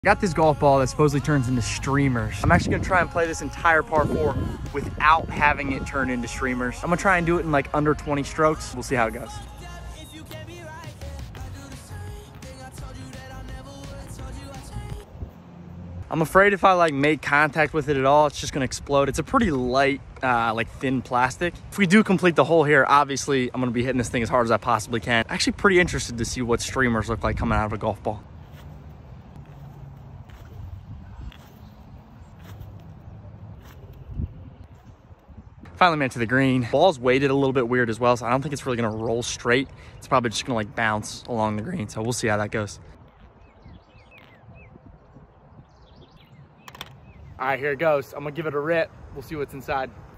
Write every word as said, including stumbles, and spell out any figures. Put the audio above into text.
Got this golf ball that supposedly turns into streamers. I'm actually gonna try and play this entire par four without having it turn into streamers. I'm gonna try and do it in like under twenty strokes. We'll see how it goes. I'm afraid if I like make contact with it at all, it's just gonna explode. It's a pretty light, uh, like thin plastic. If we do complete the hole here, obviously I'm gonna be hitting this thing as hard as I possibly can. Actually pretty interested to see what streamers look like coming out of a golf ball. Finally made it to the green. Ball's weighted a little bit weird as well, so I don't think it's really gonna roll straight. It's probably just gonna like bounce along the green, so we'll see how that goes. All right, here it goes. I'm gonna give it a rip. We'll see what's inside.